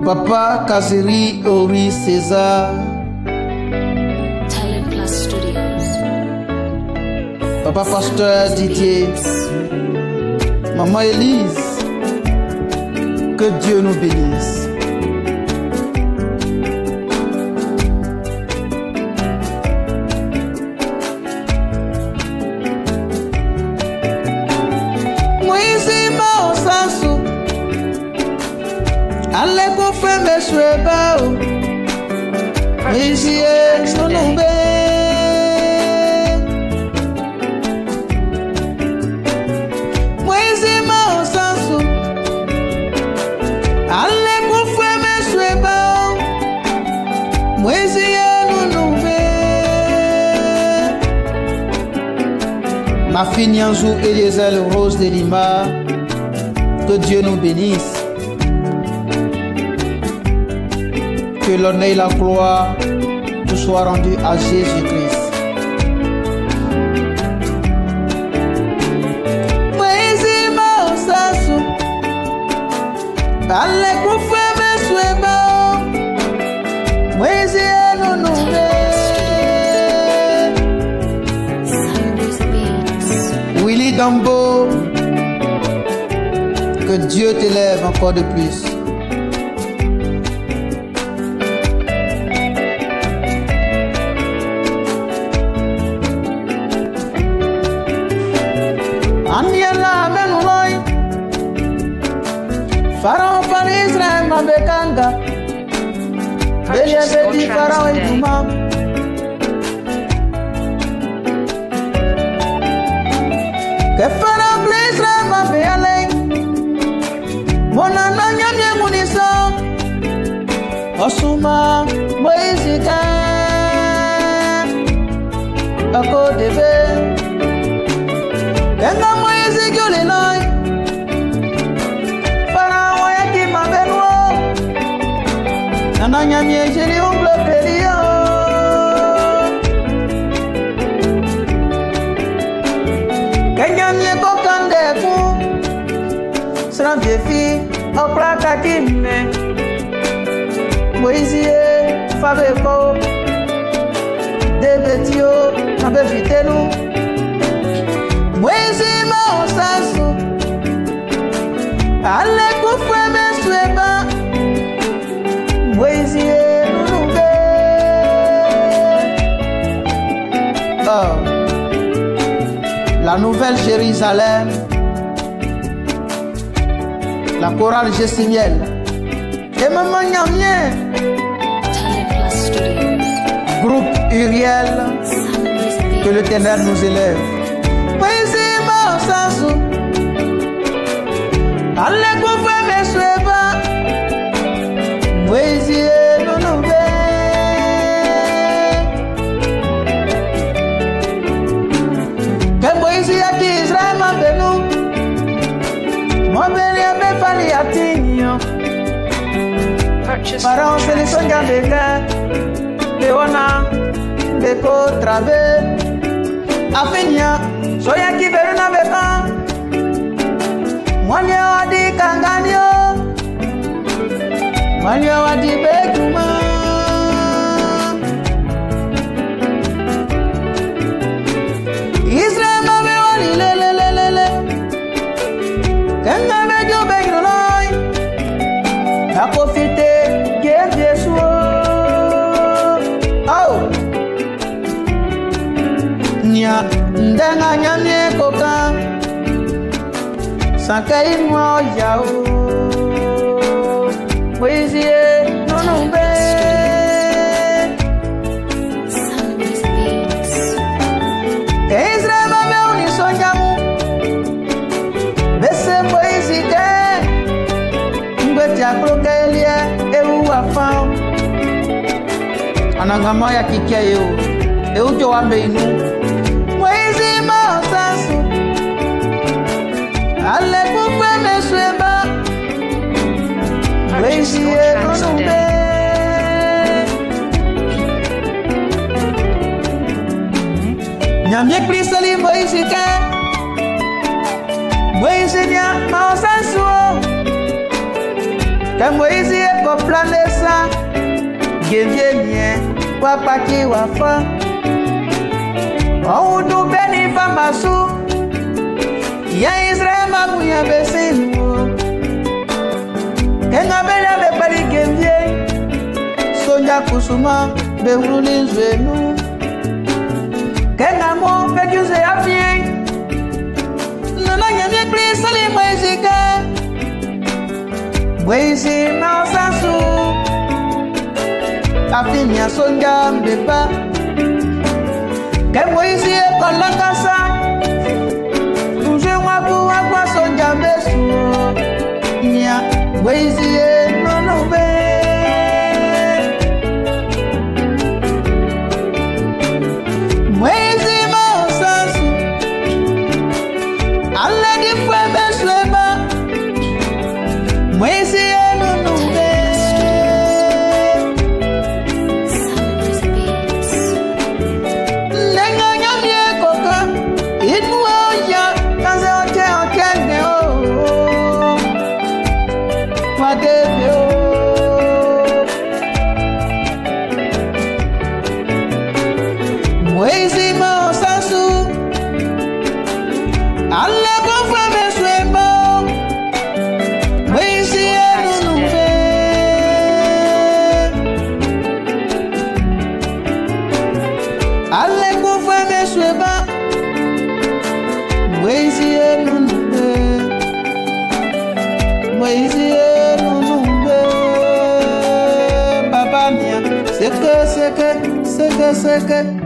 Papa Kaziri Ori César, Papa Pasteur Didier, Maman Élise, que Dieu nous bénisse. Moïse m'a au sansou, allez pour faire mes cheveux bas, Moïse est non non. Ma fille Nianzou et les ailes roses de Lima, que Dieu nous bénisse. Que l'honneur et la gloire nous soient rendus à Jésus-Christ. Moïse m'a au sassou, allez pour faire mes souhaits, Moïse nous nous. Dambo, que Dieu t'élève encore de plus. Aniela menuloi, Pharaon par Israël ma bekanga, Bélier bédi Pharaon et Douma. Que Pharaon plaise ma béalé, mon ananya mie mouniso, Osuma Moïse Bako debe, Kenga Moïse Gyoleloi, Pharaon yaki ma benwo, Ananya mie jeli umble perio. Kenyamye kokande fu, sera viefi, okla kakime. Moïse fabeko, debetio, nabe vitelu. Moïse ma osasu, ale kufwe mesweba. Moïse nunube. Oh. La nouvelle Jérusalem, la chorale Jessimiel, et maman Niamien, groupe Uriel, que l'Éternel nous élève. Moïse m'a au sansou, allez pour faire mes cheveux, Moïse nous nous. Moïse yaki Israël ma benou, mon bélier me fali atinyo. Pharaon se li sonja beka, beona beko trabe. Afinya so yaki beruna beka, mwanya wadi kanganyo, mwanya wadi bekuma. Ndenga nyamye koka Sankai mwa yao Moïse nonumbe Israël mame unisonyamu Bese Moïse ke Ngweti akroke elie Ewu wafam Anangama ya kikia yeo Eujo wambe inu allez pour faire mes cheveux, Moïse nous Nyamye Krisali Moïse Moïse nia ma osansuo Que Moïse est pour planer ça. Gévien, papa qui va faire. On nous bénit femme à sou. Y'a Israël ma mouille baissé nous. Kenga bela be bari gévien. Sonia kusuma be roulin genou. Kenga mo be kuse afien. Nana nyamye kli sali Moïse ka. Moïse na sasu. Afinia sonja mbeba. Que Moïse est kolangasa. Tuje wabu wakwa sonja besu. Nya Moïse est nonobe. Moïse ma sasu. Alle di fwe besweba. Moïse est nonobe. Moïse ma sasu. Alle go fwe sweba. Moïse nonobe. Alle go fwe sweba. Moïse nonobe. Moïse nonobe. Papa mia, c'est que